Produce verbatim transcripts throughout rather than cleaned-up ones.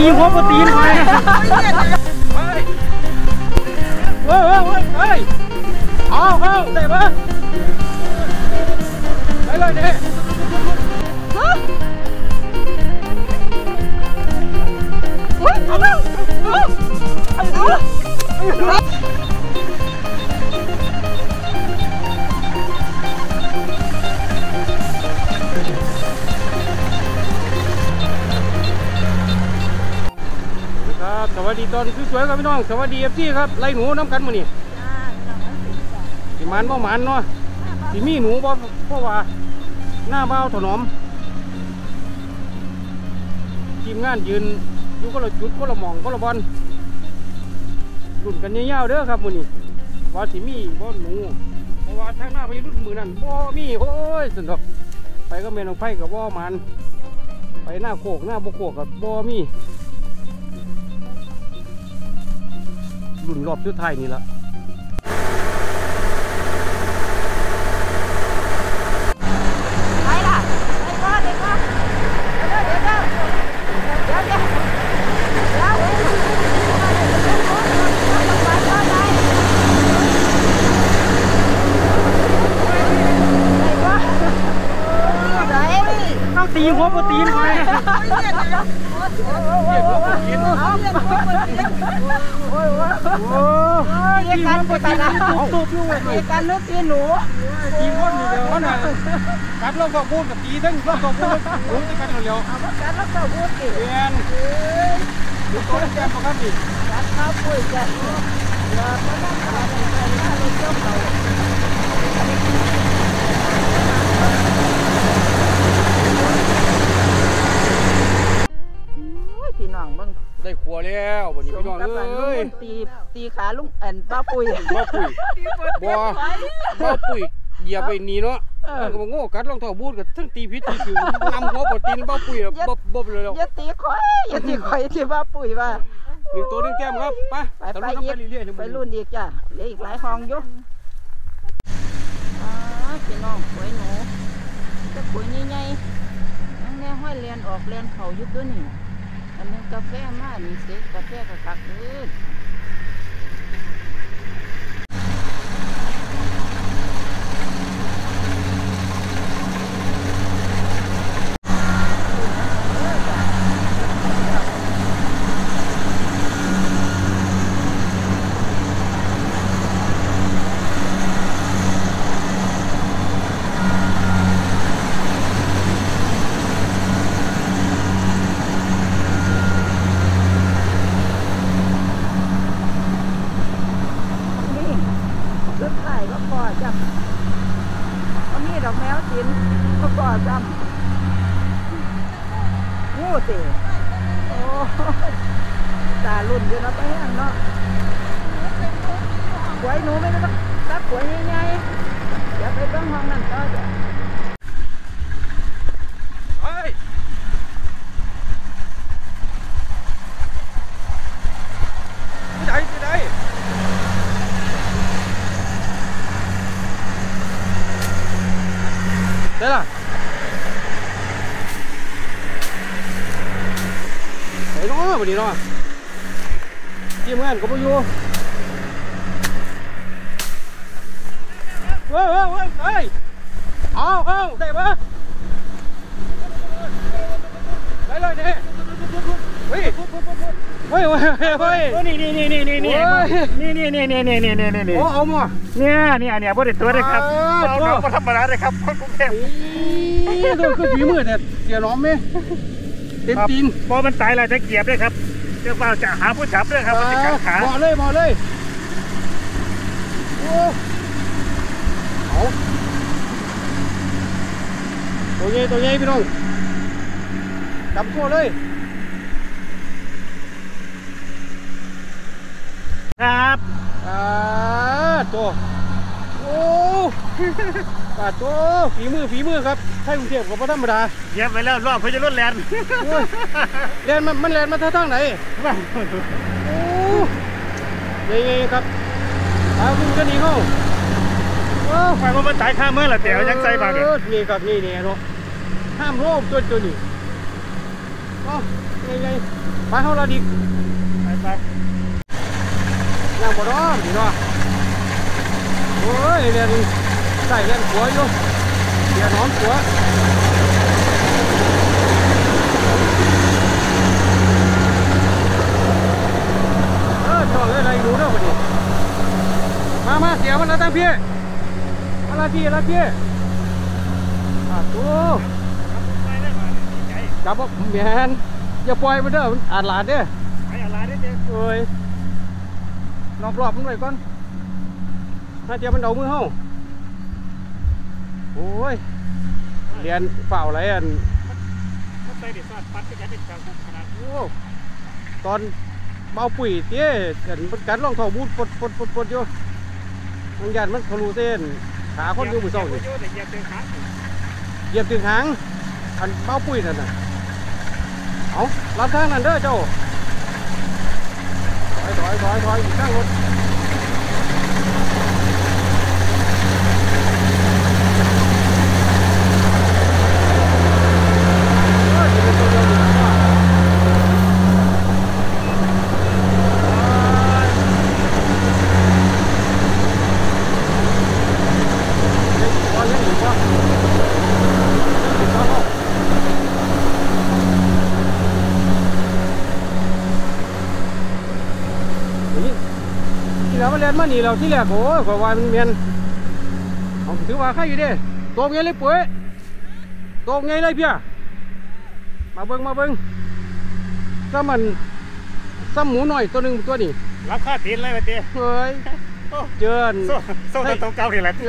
ตีหัวปตีนไปไปเฮ้ยเฮ้ยเฮ้ยเอาเอาได้ปะไปเลยเนี่ยเฮ้ยเอาแล้วสวัสดีตอนสวยๆครับพี่น้องสวัสดีเอฟซีครับไล่หนูน้ำกันมานี่สิมันบ่หมันเนาะสิมีหนูบ่เพราะว่าหน้าเบ้าถนอมทีมงานยืนอยู่ก็ละจุดก็ละมองก็ละบอลรุ่นกันยาวๆเด้อครับมื้อนี้ว่าสิมีบ่หนูเพราะว่าทางหน้าไปรุ่นมือนั่นบ่มีโอ้ยสนุกไปก็เมนองไฟกับบ่มันไปหน้าโคกหน้าบ่โคกกับบ่มีรุ่นรอบสุดท้ายนี่ละไปล่ะไปก่อนเลยก่อนเดี๋ยวเดี๋ยวเดี๋ยวเดี๋ยวเดี๋ยวเดี๋ยวต้องตีหัวปตีนไปเรียกกันไปกันนะตุ๊บๆอยู่เรียกกันนึกตีหนูตีคนเดียวนะกัดเราก็พูดกับตีทั้งเราก็พูดรู้ที่กันเดียวกัดเราก็พูดตีเรียนดูตัวแก้มครับพี่กัดข้าวปุ้ยกันอย่ามานั่งอะไรกันนะเราเจ้าเขาพี่น้องบ้างได้ขัวแล้ววันนี้พี่น้องเอ้ยตีตีขาลุงแอนป้าปุ้ยป้าปุ้ยบัวป้าปุ้ยเหยียบไปนี่เนาะก็มาโง่กัดรองเท้าบูทกับทั้งตีพิษตีผิวนำหัวปตีนป้าปุ้ยบบบบเลยแล้วอย่าตีข่อยอย่าตีข่อยที่ป้าปุ้ยว่าหนึ่งตัวหนึ่งแก้มครับไปไปไปอีกไปรุ่นอีกจ้ะเหลืออีกหลายห้องอยู่พี่น้องขวยหนูจะขวยใหญ่ๆนั่งแน่ห้อยเลียนออกเลียนเข่ายุบตัวนี่อันนี้กาแฟมากนี่เซ็กกาแฟกับกักเลยตาลุ่นอยู่เนาะไปแห้งเนาะหวยหนูไม่ต้องตักหวยใหญ่ๆอย่าไปเบิ่งห้องนั่นต่อจ้ะเฮ้ยที่ไหนที่ไหนได้ล่ะไอ้น้องวันนี้เนาะทีมงานก็ไปอยู่เฮ้ยเฮ้ยเฮ้ยเอาเอาได้ปะได้เลยเนี่ยเฮ้ยเฮ้ยเฮ้ยเฮ้ยนี่นี่นี่นี่นี่นี่นี่นี่นี่นี่นี่นี่นี่นี่นี่โอ้เอามาเนี่ยเนี่ยเนี่ยพอได้ตัวเลยครับเอาเราธรรมดาเลยครับคนกรุงเทพตัวคือฝีมือแต่เสียล้อมไหมเต็มตีนพอมันตายแล้วจะเกียบเลยครับเจ้าบ่าวจะหาผู้จับเลยครับมันจะขาบ่เลยบ่เลยโอ้เอาตัวใหญ่ตัวใหญ่พี่น้องจับตัวเลยครับอ่าตัวโอ้ปาตัวฝีมือฝีมือครับไทยกรุงเทพกับพระธรรมดาเย็บไปแล้วรอบเพื่อจะลดแลนแลนมันมันแลนมาทางไหนโอ้ยังไงครับเอาคุณก็หนีเข้าไปว่ามันตายข้ามเมื่อไหร่เดี๋ยวยังใส่บาดเลยนี่ครับนี่นี่เนาะห้ามโรคตัวตัวนี้อ๋อใหญ่ๆไปเขาละดิไปไปย่างบ่ดอกดีเนาะโอ้ยเรียนใส่เรียนหัวอยู่เรียนน้อมหัวเออจอดเลยอะไรรู้เรื่องพอดีมามาเสียมันแล้วตั้งพี่มาละพี่ละพี่อ่ะตู้จับว่าแมนอย่าปล่อยมันเด้อมันอาดหลาดเด้อไปอาดหลาดเด้อเอ้ยนอกรอบมันไว้ก่อนถ้าเดี๋ยวมันเอามือเฮาโอ้ยเรียนเปล่าอะไรอันใส่เด็ดซอดปัดก็จะเป็นจังขนาดโอ้ตอนเบาปุ๋ยเตี้ยกันมันกันล่องเท้าบูดปดปดปดปดอยู่มันยันมันทะลุเส้นขาคนอยู่มือเศร้านี่เหยียบตึงหางเหยียบตึงหางอันเบาปุ๋ยนั่นน่ะเอารับทางนั่นเด้อเจ้าถอยถอยถอยถอยอยู่ข้างรถแล้วมาเรียนมาหนีเราที่แรกโอ้ยขอวานเมียนเอาถือว่าใครอยู่ดิโตไงเลยปุ๋ยโตไงเลยเพี้ยมาเบิ้งมาเบิ้งซ้ำมันซ้ำหมูหน่อยตัวหนึ่งตัวนี้รับค่าตีนเลยไปตีเฮ้ยเจอโซ่ตัวเก่าที่แหละ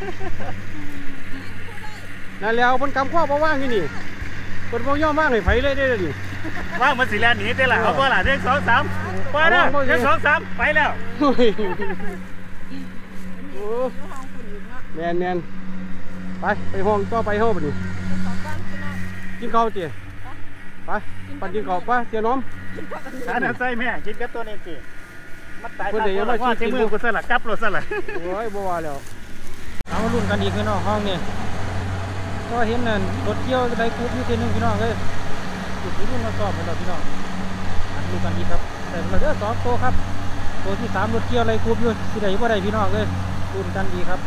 นั่นแล้วมันกำข้อเพราะว่างที่นี่คนพวกย่อมว่างให้ไฟเลยได้ดิว่างมันสิแลนหนีได้ละเอาตัวละเรื่องสองสามไปแล้วเรื่องสองสามไปแล้วแมนแมนไปไปห้องก็ไปห้องไปดิกินข้าวเตี๋ยไปปันกินข้าวป้าเตี๋ยน้อมขาหน้าใส่แม่กินกับตัวนี้สิมันตายตายว่าใช้มือกูสลัดกับรถสลัดโอ้ยบัวแล้วเอารุ่นกันอีกพี่น้องห้องนี่ก็เห็นนั่นรถเกี่ยวได้คูบอยู่ทีนึงพี่น้องเลยจุดที่รุ่นมาสอบเหมือนเราพี่น้องรุ่นกันอีกครับแต่เราเด้อสองโตครับตัวที่สามรถเกี่ยวอะไรคูบอยู่ที่ใดว่าใดพี่น้องเลยรุ่นกันดีครับ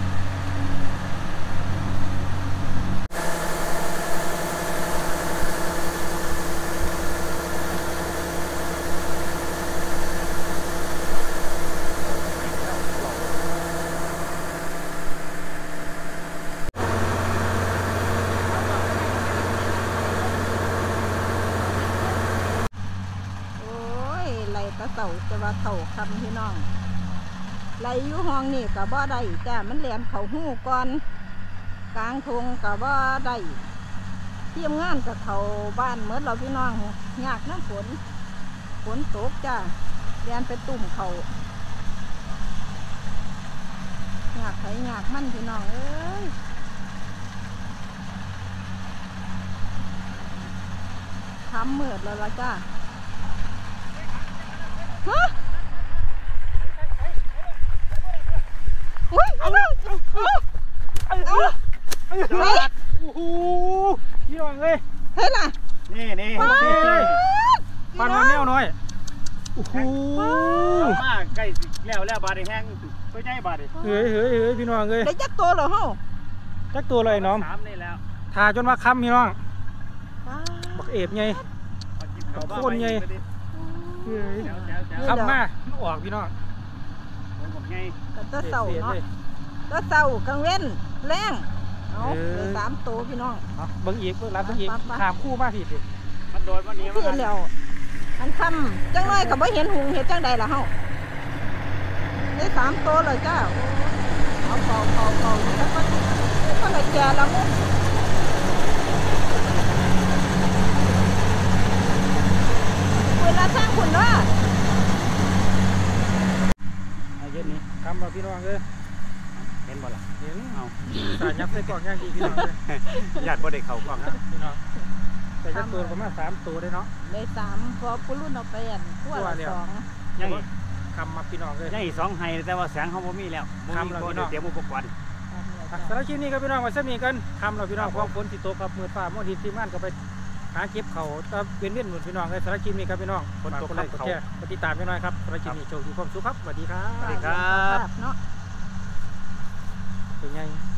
เต่าจะว่าเต่าคำพี่น้องไหลอยู่ห้องนี่กับบ่ได้จ้ามันแหลมเขาหูก่อนกลางทงกับบ่ได้เทียมงานกับเขาบ้านเมื่อเราพี่น้องยากน้ำฝนฝนตกจ้าแหลมไปตุ่มเขายากไถยากมันพี่น้องเอ้ยทำเมื่อแล้วละจ้าฮะอุ้ยเอาเลยเอาเอาโอ้โหพี่น้องเลยเฮ้ยล่ะนี่นี่ปันมาแนวน้อยโอ้โหมาใกล้แล้วแล้วบาดแห้งตัวใหญ่บาดเฮ้ยเฮ้ยเฮ้ยพี่น้องเลยได้จักตัวเหรอเฮ้าจักตัวเลยน้องสามนี่แล้วทาจนมาค้ำพี่น้องบักเอฟไงโคนไงทำมาออกพี่น้องก็เศร้าเนาะก็เศร้ากลางเว้นแรงเอาเลยสามตัวพี่น้องเบิ้งอีกเบิ้งรับเบิ้งอีกขามคู่มากผิดดิมันโดนวันนี้มันแล้วมันคำจังเลยกับไม่เห็นหุงเห็นจังใดล่ะเฮาได้สามตัวเลยจ้าเอาเป่าเป่าเป่าแล้วก็ก็เลยแก่แล้วมั้งเวลาสร้างคุณว่าไอ้เย็นนี้คำเราพี่น้องเลยเห็นบ่ล่ะเห็นเอาสายยับใส่กล่องย่างดีพี่น้องเลยญาติบ่ได้เข่ากล่องนะพี่น้องใส่ยัดตัวประมาณสามตัวได้เนาะได้สามพอปุรุ่นเอาไปอันขั้วละสองยังคำมาพี่น้องเลยยังอีกสองไฮแต่ว่าแสงเขาบ่มีแล้วคำเราพี่น้องเตรียมอุปกรณ์สำหรับคลิปนี้ก็พี่น้องมาเส้นนี้กันคำเราพี่น้องความฝนสิโตกับมือฟ้าโมดิทีมงานก็ไปหาเก็บเขาตะเวียนเวียนหนุนพี่น้องเลยสารคลิปนี้ครับพี่น้องฝนตกไล่เขาปฏิตามพี่น้อยครับสารคลิปนี้โชคดีความสุขครับสวัสดีครับสวัสดีครับเนาะเป็นไง